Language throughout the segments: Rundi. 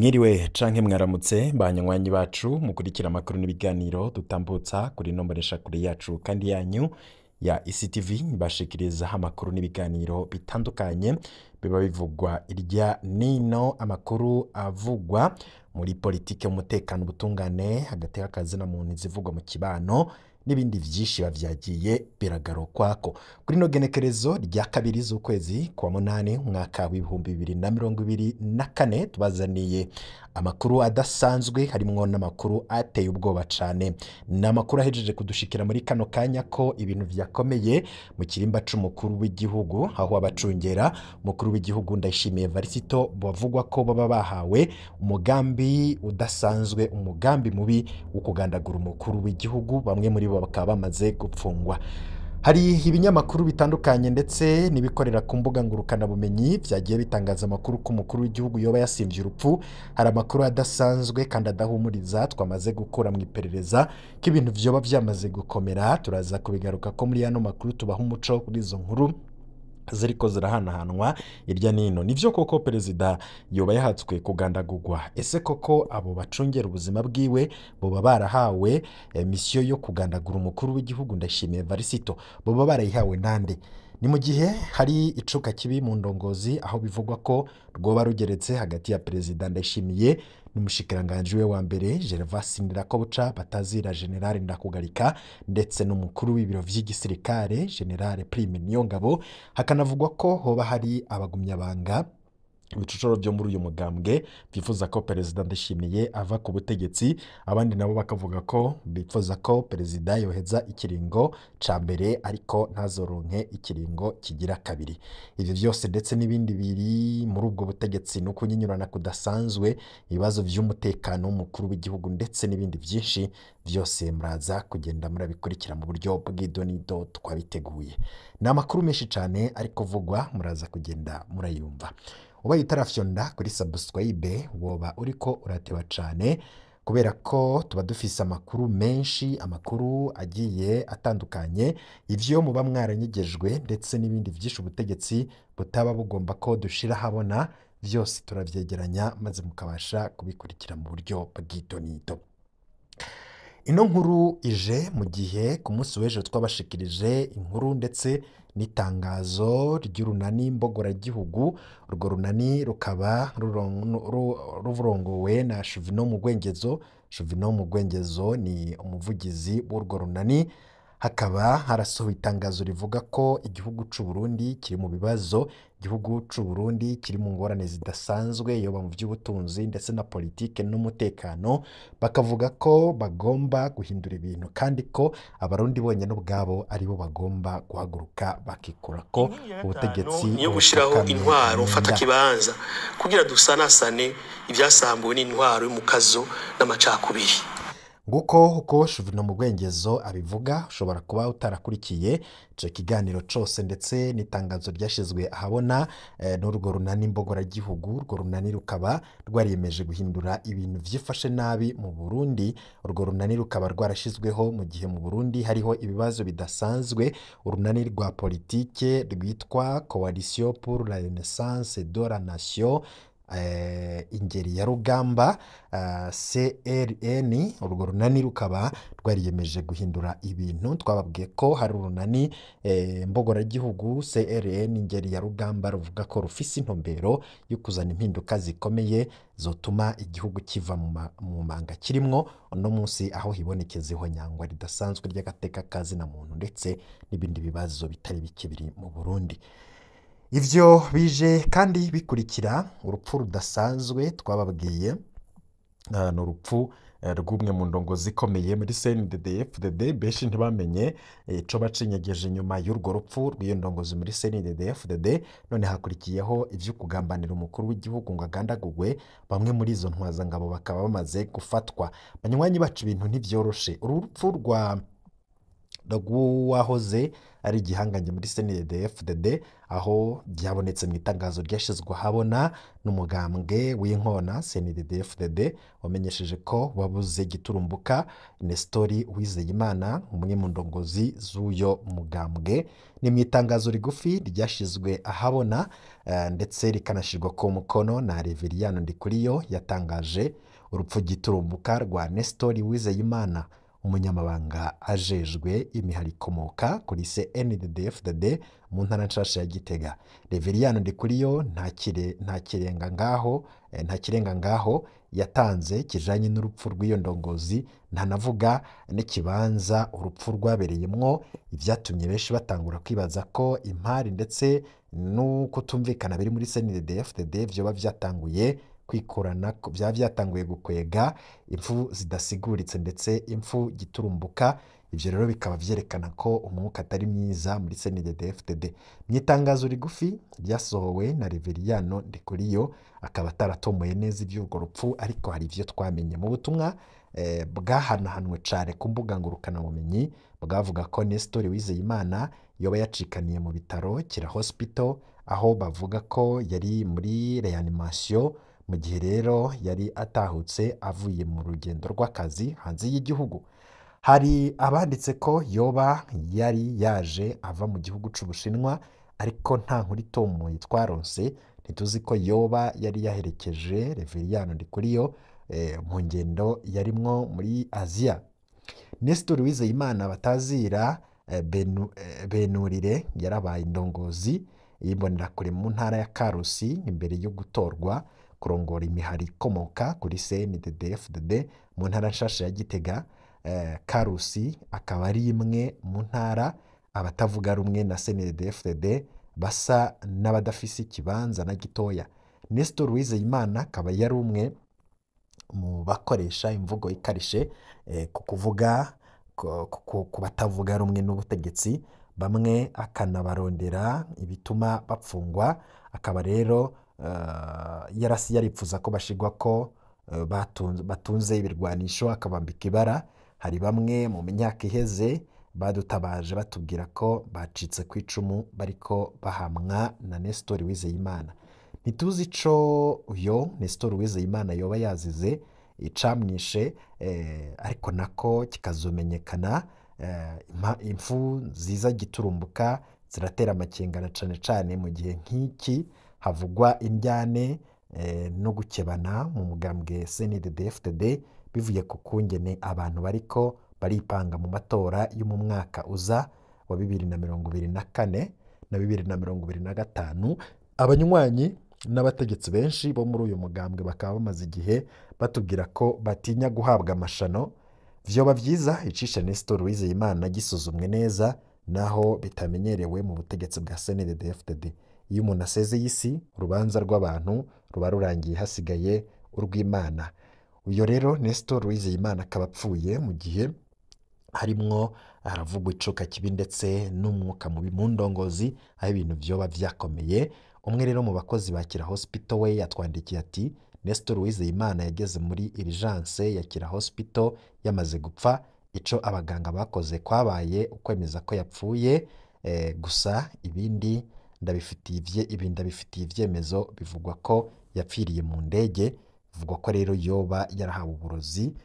Mwiriwe canke mwaramutse banywanyi bacu mukurikira amakuru n'ibiganiro dutambutsa kuri nomboresha kure yacu kandi yanyu ya ICTV bashikiriza amakuru n'ibiganiro bitandukanye biba bivugwa irya nino, amakuru avugwa muri politike, umutekano, ubutungane, hagati y'akazi na muntu, zivugwa mu kibano n'ibindi vyinshi bavyagiye biragarukwako. Kuri no genekerezo rya kabiri z'ukwezi kwa munani umwaka w'ibihumbi 2024 tubazaniye amakuru adasanzwe, harimwo n'amakuru ateye ubwoba cane. N'amakuru ahejeje kudushikira muri kano kanya ko ibintu vyakomeye mu kirimba c'umukuru w'igihugu, aho abacungera umukuru w'igihugu Ndayishimiye Varisito bavugwa ko baba bahawe umugambi udasanzwe, umugambi mubi wo kugandagura umukuru w'igihugu. Bamwe muri bo bakaba bamaze gupfungwa. Hari ibinyamakuru bitandukanye ndetse nibikorera ku mbuga ngurukana bumenyi vyagiye bitangaza amakuru ko umukuru w'igihugu yoba yasimvye urupfu. Hari amakuru adasanzwe kandi adahumuriza twamaze gukura mu iperereza ko ibintu vyoba vyamaze gukomera. Turaza kubigaruka ko muri yano makuru tubaha umuco kuri izo nkuru ziriko zirahanahanwa irya nino. Nivyo koko perezida yoba yahatswe kugandagurwa? Ese koko abo bacungera ubuzima bwiwe boba barahawe misiyo yo kugandagura umukuru w'igihugu Ndayishimiye Varisito? Boba barayihawe nande? Ni mu gihe hari icuka kibi mu ndongozi, aho bivugwa ko rwoba rugeretse hagati ya perezida Ndayishimiye n'umushikiranganje we wa mbere Gervais Ndirakobuca batazira General Ndakugarika, ndetse n'umukuru w'ibiro vy'igisirikare General Prime Niyongabo. Hakanavugwa ko hoba hari abagumyabanga ibicocoro byo muri uyu mugambwe bifuza ko perezida Ndayishimiye ava ku butegetsi. Abandi nabo bakavuga ko bifuza ko perezida yoheza ikiringo ca mbere ariko ntazoronke ikiringo kigira kabiri. Ivyo vyose ndetse n'ibindi biri muri ubwo butegetsi no kunyinyurana kudasanzwe, ibibazo vy'umutekano w'umukuru w'igihugu ndetse n'ibindi vyinshi vyose muraza kugenda murabikurikira mu buryo bw'idonido twabiteguye. Ni amakuru menshi cane ariko vugwa, muraza kugenda murayumva. Ubaye utarafyonda kuri subscribe woba uriko urateba cane, kubera ko tuba dufise amakuru menshi, amakuru agiye atandukanye, ivyo muba mwaranyigejwe ndetse n'ibindi vyinshi ubutegetsi butaba bugomba ko dushira habona, vyose turavyegeranya maze mukabasha kubikurikira mu buryo bw'idonido. Ino nkuru ije mu gihe ku munsi w'ejo twabashikirije inkuru ndetse n'itangazo ry'urunani mbogoragihugu. Urwo runani rukaba rurongowe na Juvenal Mugwengezo. Juvenal Mugwengezo ni umuvugizi w'urwo runani. Hakaba harasohowe itangazo rivuga ko igihugu c'u Burundi kiri mu bibazo, igihugu c'u Burundi kiri mu ngorane zidasanzwe, yoba mu vy'ubutunzi ndetse na politike n'umutekano. Bakavuga ko bagomba guhindura ibintu kandi ko abarundi bonyene ubwabo aribo bagomba guhaguruka bakikura ko ubutegetsi niyo gushiraho intwaro mfata kibanza kugira dusanasane ivyasambuwe n'intwaro y'umukazo n'amacakubiri. Nguko uko Juvenal Mugwengezo abivuga. Ushobora kuba utarakurikiye ico kiganiro cose ndetse n'itangazo ryashizwe ahabona n'urwo runani mbogoragihugu. Urwo runani rukaba rwariyemeje guhindura ibintu vyifashe nabi mu Burundi. Urwo runani rukaba rwarashizweho mu gihe mu Burundi hariho ibibazo bidasanzwe. Urunani rwa politike rwitwa Coalition pour la Renaissance de la Nation, ingeri ya rugamba, CRN. Urwo runani rukaba rwariyemeje guhindura ibintu. Twababwiye ko hari urunani mbogoragihugu CRN ingeri ya rugamba ruvuga ko rufise intumbero yo kuzana impinduka zikomeye zotuma igihugu kiva mu manga kirimwo no munsi, aho hibonekezeho nyangwa ridasanzwe ry'agateka kazi na muntu ndetse n'ibindi bibazo bitari bike biri mu Burundi. Ivyo bije kandi bikurikira urupfu rudasanzwe twababwiye, n'urupfu rw'umwe mu ndongozi ikomeye muri CNDD-FDD. Benshi ntibamenye ico bacinyegeje nyuma y'urwo rupfu rw'iyo ndongozi muri CNDD-FDD. None hakurikiyeho ivyo kugambanira umukuru w'igihugu ngo agandagurwe. Bamwe muri izo ntwazangabo bakaba bamaze gufatwa. Banywanyi bacu ibintu ntivyoroshe. Urupfu rw'uwahoze ari igihangange muri CNDD-FDD, aho byabonetse mu itangazo ryashyizwe ahabona n'umugambwe w'inkona CNDD-FDD wamenyesheje ko wabuze giturumbuka Nestori Uwizeyimana, umwe mu ndongozi z'uyo mugambwe. Ni mu itangazo rigufi ryashyizwe ahabona ndetse rikanashyirwa ku mukono na Reveriyani Ndikuriyo, yatangaje urupfu giturumbuka rwa Nestori Uwizeyimana, umunyamabanga ajejwe imihari ikomoka kuri CNDD-FDD mu ntara nshasha ya Gitega. Reveriyani Ndikuriyo nta kirenga ngaho yatanze kijanye n'urupfu rw'iyo ndongozi, ntanavuga n'ikibanza urupfu rwabereyemwo, ibyatumye benshi batangura kwibaza ko impari ndetse no kutumvikana biri muri CNDD-FDD vyoba vyatanguye kwikorana, byaba byatanguye gukwega impfu zidasiguritse ndetse impfu giturumbuka. Ibyo rero bikaba byerekana ko umwuka atari mwiza muri CNDD-FDD. Mu itangazo rigufi ryasohowe na Reveriyani Ndikuriyo, akaba ataratomoye neza iby'urwo rupfu, ariko hari ibyo twamenye mu butumwa bwahanahanwe cyane ku mbuga ngurukanabumenyi, bwavuga ko Nestori Uwizeyimana yoba yacikaniye mu bitaro Kira Hospital, aho bavuga ko yari muri reanimation mu gihe rero yari atahutse avuye mu rugendo rw'akazi hanze y'igihugu. Hari abanditse ko yoba yari yaje ava mu gihugu c'Ubushinwa, ariko nta nkuru itomoye twaronse. Ntituzi ko yoba yari yaherekeje Reveriyani Ndikuriyo mu ngendo yarimwo muri Aziya. Nestori Uwizeyimana batazira Benurire yarabaye indongozi y'imbonerakure mu ntara ya Karusi imbere yo gutorwa kurongora imihari ikomoka kuri CNDD-FDD mu ntara nshasha ya Gitega. Karusi akaba ari imwe mu ntara abatavuga rumwe na CNDD-FDD basa n'abadafise ikibanza na gitoya. Nestori Uwizeyimana akaba yari umwe mu bakoresha imvugo ikarishe ku kuvuga ku batavuga rumwe n'ubutegetsi, bamwe akanabarondera ibituma bapfungwa. Akaba rero yaripfuza ko bashigwa ko batunze ibirwanisho, akabambika ibara. Hari bamwe mu myaka iheze badutabaje batubwira ko bacitse ku icumu bariko bahamwa na Nestori Uwizeyimana. Ntituzi ico uyo Nestori Uwizeyimana yoba yazize icamwishe, ariko nako kikazomenyekana. Impfu ziza giturumbuka ziratera amakengana cane cane mu gihe nk'iki havugwa indyane no gukebana mu mugambwe CNDD-FDD bivuye ku kungene abantu bariko baripanga mu matora yo mu mwaka uza wa 2024 na 2025. Abanywanyi n'abategetsi benshi bo muri uyu mugambwe bakaba bamaze igihe batubwira ko batinya guhabwa amashano. Vyoba vyiza icisha Nestori Uwizeyimana gisuzumwe neza, naho bitamenyerewe mu butegetsi bwa CNDD-FDD. Iyo umuntu asezeye isi, urubanza rw'abantu ruba rurangiye, hasigaye urw'Imana. Uyo rero Nestori Uwizeyimana akaba apfuye mu gihe harimwo haravugwa icuka kibi ndetse n'umwuka mubi mu ndongozi, aho ibintu vyoba vyakomeye. Umwe rero mu bakozi ba Kira Hospital we yatwandikiye ati Nestori Uwizeyimana yageze muri urgence ya Kira Hospital yamaze gupfa. Ico abaganga bakoze kwabaye ukwemeza ko yapfuye, gusa ibindi ndabifitiye ivyemezo. Bivugwa ko yapfiriye mu ndege, bivugwa ko rero yoba yarahawe uburozi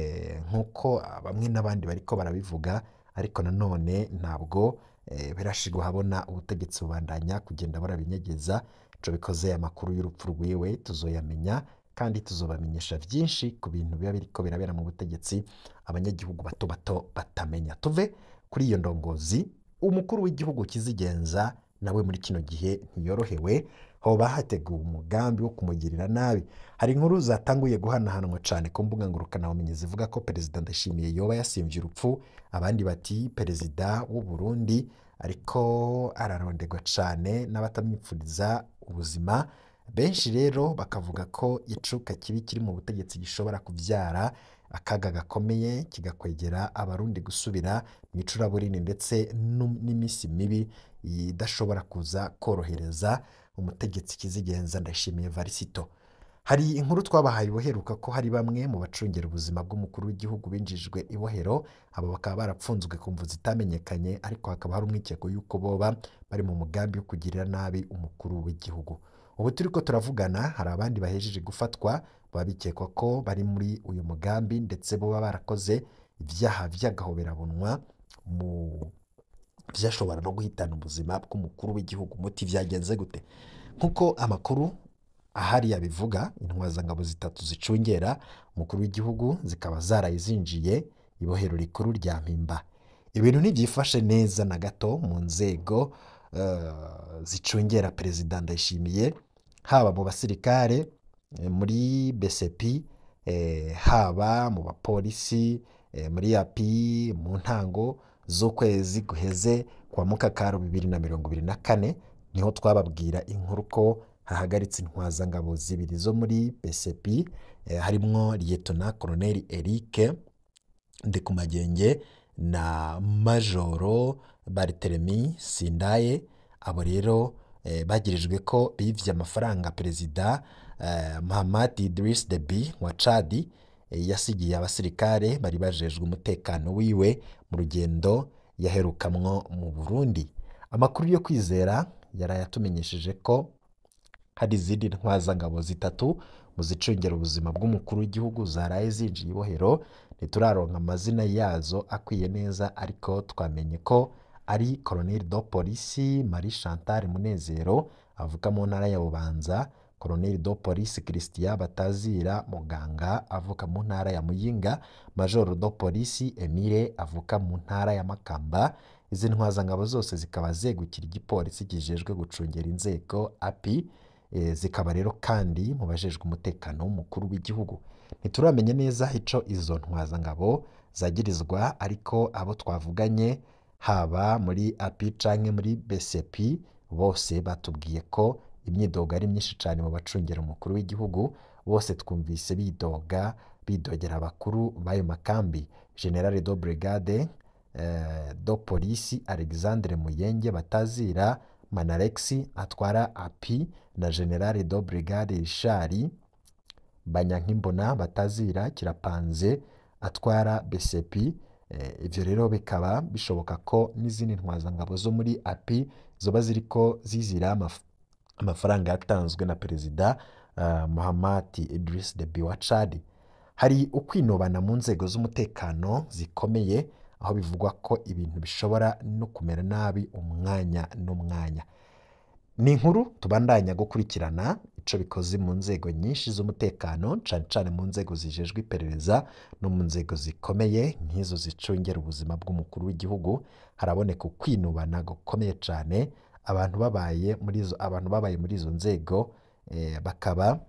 nk'uko bamwe n'abandi bariko barabivuga, ariko nanone ntabwo birashigwa habona. Ubutegetsi bubandanya kugenda burabinyegeza. Ico bikoze amakuru y'urupfu rwiwe tuzoyamenya kandi tuzobamenyesha vyinshi ku bintu biba biriko birabera mu butegetsi abanyagihugu bato bato batamenya. Tuve kuri iyo ndongozi, umukuru w'igihugu kizigenza nawe muri kino gihe ntiyorohewe, hoba hateguwe umugambi wo kumugirira nabi. Hari inkuru zatanguye guhanahanwa cyane ku mbuga ngurukanabumenyi zivuga ko Perezida Ndayishimiye yoba yasimvye urupfu, abandi bati Perezida w'u Burundi ariko ararondegwa cyane n'abatamwipfuriza ubuzima. Benshi rero bakavuga ko icuka kibi kiri mu butegetsi gishobora kuvyara akaga gakomeye, kigakwegera abarundi gusubira mu icuraburindi ndetse n'imisi mibi idashobora kuza korohereza umutegetsi kizigenza Ndayishimiye Varisito. hari inkuru twabahaye ubuheruka ko hari bamwe mu bacungera ubuzima bw'umukuru w'igihugu binjijwe ibohero, abo bakaba barapfunzwe ku mvu zitamenyekanye, ariko hakaba hari umwikeko y'uko boba bari mu mugambi wo kugirira nabi umukuru w'igihugu. Ubu turiko turavugana hari abandi bahejeje gufatwa baba bikekwa ko bari muri uyu mugambi, ndetse boba barakoze ivyaha vy'agahoberabunwa mu vyashobora no guhitana ubuzima bw'umukuru w'igihugu. Muti vyagenze gute? Nk'uko amakuru ahari yabivuga, intwazangabo zitatu zicungera umukuru w'igihugu zikaba zaraye zinjiye ibohero rikuru rya Mpimba. Ibintu ntivyifashe neza na gato mu nzego zicungera Perezida Ndayishimiye, haba mu basirikare muri BCP, haba mu bapolisi muri API. Mu ntango z'ukwezi guheze kwa Mukakaro 2024 niho twababwira inkuru ko hahagaritse intwazangabo zibiri zo muri BCP, harimwo Lieutenant Colonel Eric Ndikumagenge na Majoro Barthélemy Sindaye. Abo rero bagirijwe ko bivye amafaranga Perezida Mahamat Idriss Deby wa Chad yasigiye abasirikare bari bajejwe umutekano wiwe mu rugendo yaherukamwo mu Burundi. Amakuru yo kwizera yarayatumenyesheje ko hari izindi ntwazangabo zitatu mu zicungera ubuzima bw'umukuru w'igihugu zaraye zinjiye ibohero. Ntituraronka amazina yazo akwiye neza, ariko twamenye ko ari Colonel de Police Marie Chantal Munezero avuka mu ntara ya Bubanza, Colonel de Police Christian Batazira Muganga avuka mu ntara ya Muyinga, Major de Police Emile avuka mu ntara ya Makamba. Izi ntwazangabo zose zikaba zegukira igipolisi kijejwe gucungera inzego API, zikaba rero kandi mu bajejwe umutekano w'umukuru w'igihugu. Ntituramenye neza ico izo ntwazangabo zagirizwa, ariko abo twavuganye haba muri API canke muri BCP bose batubwiye ko imyidogo ari myinshi cane mu bacungera umukuru w'igihugu. Bose twumvise bidogera abakuru b'ayo makambi, General de Brigade do Police Alexandre Muyenge Batazira Manalexi atwara API na General de Brigade Richard Banyankimbona Batazira Kirapanze atwara BCP. Ivyo rero bikaba bishoboka ko n'izindi ntwazangabo zo muri API zoba ziriko zizira amafaranga yatanzwe na Perezida Mahamat Idriss Deby wa Chad. Hari ukwinobana mu nzego z'umutekano zikomeye, aho bivugwa ko ibintu bishobora no kumera nabi umwanya n'umwanya. Ni inkuru tubandanya gukurikirana ico bikoze mu nzego nyinshi z'umutekano, cane cane mu nzego zijejwe iperereza no mu nzego zikomeye nk'izo zicungera ubuzima bw'umukuru w'igihugu. Haraboneka ukwinubana gukomeye cane, abantu babaye muri izo nzego bakaba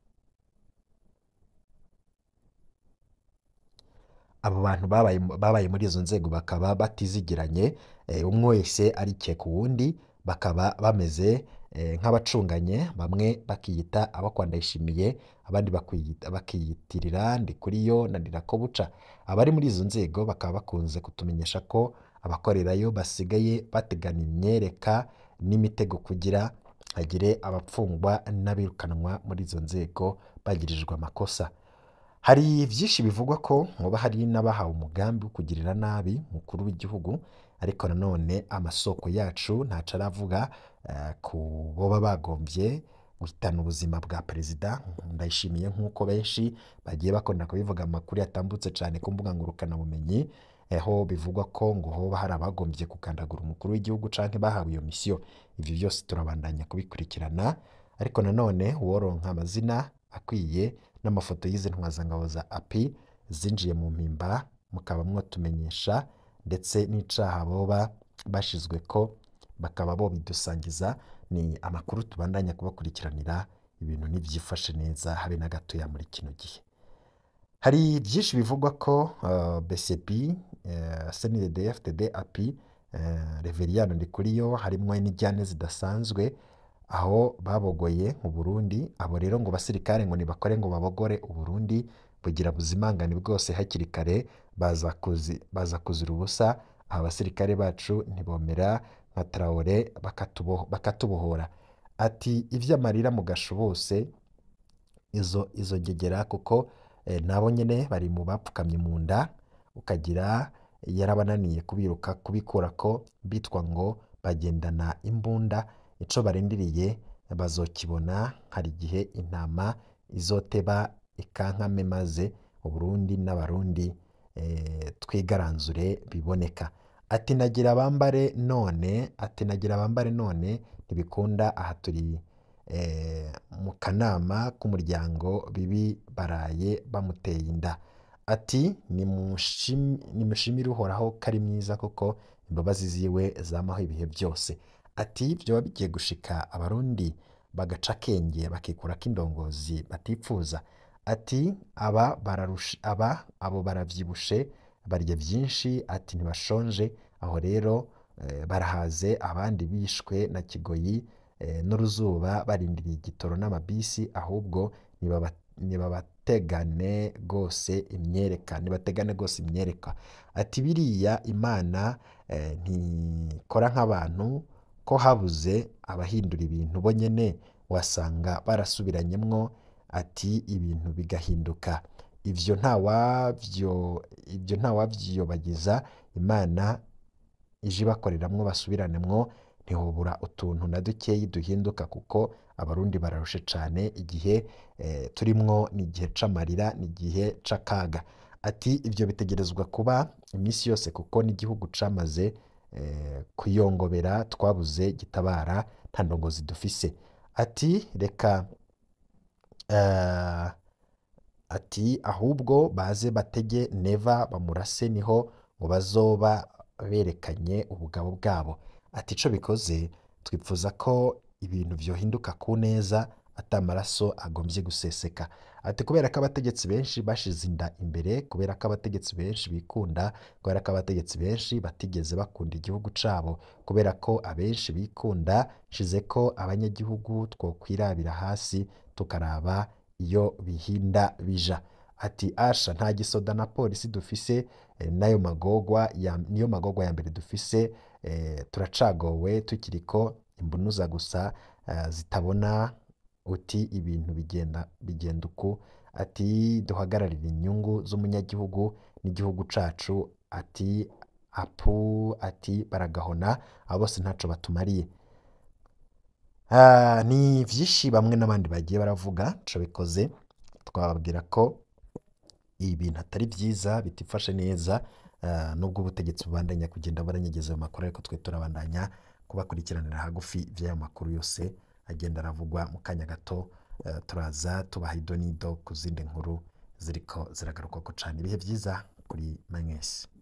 abo bantu babaye muri izo nzego bakaba batizigiranye, umwe wese arikeka uwundi, bakaba bameze nk'abacunganye, bamwe bakiyita abo Ndayishimiye, abandi bakiyitirira Ndikuriyo na Ndirakobuca. Abari muri izo nzego bakaba bakunze kutumenyesha ko abakorerayo basigaye bategana imyereka n'imitego kugira hagire abapfungwa n'abirukanwa muri izo nzego bagirijwe amakosa. Hari vyinshi bivugwa ko hoba hari n'abahawe umugambi wo kugirira nabi umukuru w'igihugu, ariko nanone amasoko yacu ntaco aravuga ku boba bagomvye guhitana ubuzima bwa Perezida Ndayishimiye, nk'uko benshi bagiye bakunda kubivuga. Amakuru yatambutse cane ku mbuga ngurukana bumenyi, aho bivugwa ko ngo hoba hari abagomvye kugandagura umukuru w'igihugu canke bahawe iyo misiyo. Ivyo vyose turabandanya kubikurikirana, ariko nanone uworonka amazina akwiye n'amafoto y'izi ntwazangabo za API zinjiye mu Mpimba mukaba mwotumenyesha, ndetse n'icaha boba bashizwe ko bakaba bobidusangiza. Ni amakuru tubandanya kubakurikiranira, ibintu ntivyifashe neza habe na gatoya muri kino gihe. Hari vyinshi bivugwa ko BCP, CNDD FDD, API, Reveriyano Ndikuriyo harimwo n'ijyane zidasanzwe aho babogoye mu Burundi. Abo rero ngo basirikare ngo nibakore ngo babogore Uburundi bugira buzimangane bwose hakiri kare, baza kuzira ubusa. Aba basirikare bacu ntibomera nka Traoré bakatubohora. Ati ivy'amarira mu gasho bose izo ngegera kuko nabo nyene bari mu bapfukamye mu nda, ukagira yarabananiye kubiruka kubikurako bitwa ngo bagendana imbunda, ico barindiriye bazokibona, hari igihe intama izoteba ikankame maze Uburundi n'Abarundi twigaranzure biboneka. Ati nagira bambare none, ati nagira bambare none ntibikunda, aha turi mu kanama k'umuryango bibi baraye bamuteye inda. Ati nimushimire uhoraho ko ari mwiza kuko imbabazi ziwe zamaho ibihe byose. Ati vyoba bigiye gushika Abarundi bagaca akenge bakikurako indongozi batipfuza. Ati abo baravyibushe barya vyinshi, ati ntibashonje, aho rero barahaze, abandi bishwe na kigoyi n'uruzuba barindiriye igitoro n'amabisi, ahubwo nibategane gose imyereka. Ati biriya Imana ntikora nk'abantu, ko habuze abahindura ibintu bo nyene wasanga barasubiranyemwo, ati ibintu bigahinduka. Ivyo ntawavyiyobagiza, Imana ije ibakoreramwo basubiranamwo, ntihobura utuntu na dukeyi duhinduka kuko Abarundi bararushe cane, igihe turimwo ni igihe c'amarira, ni igihe c'akaga. Ati ivyo bitegerezwa kuba imisi yose kuko n'igihugu camaze kuyongobera, twabuze gitabara, nta ndongozi dufise. Ati reka ati ahubwo baze batege Neva bamurase, niho ngo bazoba berekanye ubugabo bwabo. Ati ico bikoze twipfuza ko ibintu vyohinduka ku neza ata maraso agomvye guseseka. Ati kubera ko abategetsi benshi bashize inda imbere, kubera ko abategetsi benshi bikunda, kubera ko abategetsi benshi batigeze bakunda igihugu cabo, kubera ko abenshi bikunda, nshize ko abanyagihugu twokwirabira hasi tukaraba iyo bihinda bija. Ati asha nta gisoda na polisi dufise, niyo magorwa ya mbere dufise, turacagowe tukiriko imbunuza gusa zitabona. Uti ibintu bigenda uku. Ati duhagararire inyungu z'umunyagihugu n'igihugu cacu. Ati ati baragahona, abo bose ntaco batumariye. Ni vyinshi bamwe n'abandi bagiye baravuga, ico bikoze twababwira ko ibintu atari vyiza, bitifashe neza, nubwo ubutegetsi bubandanya kugenda baranyegeza ayo makuru, ariko twe turabandanya kubakurikiranira hagufi vy'ayo makuru yose agenda aravugwa. Mu kanya gato turaza tubaha ido n'ido ku zindi nkuru ziriko ziragarukwako cane. Ibihe vyiza kuri mwese.